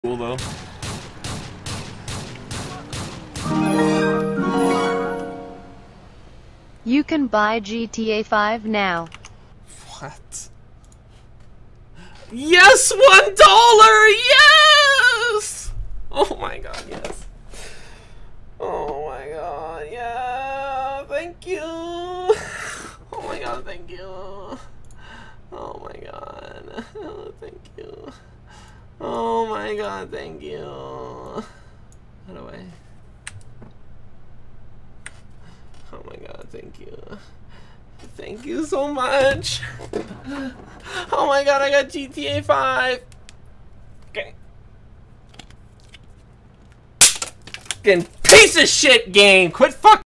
Cool though. You can buy GTA 5 now. What? Yes, $1! Yes! Oh my god, yes. Oh my god, yeah. Thank you. Oh my god, thank you. Oh my god. Oh, thank you. Oh my god, thank you. How do I? Oh my god, thank you. Thank you so much. Oh my god, I got GTA 5. Okay. Fucking piece of shit game. Quit fucking.